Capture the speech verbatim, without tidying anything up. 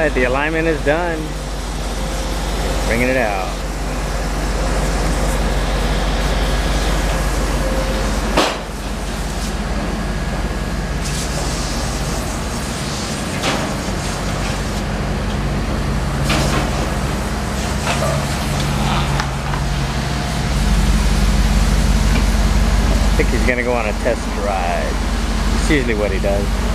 Alright, the alignment is done. Bringing it out. I think he's gonna go on a test ride. It's usually what he does.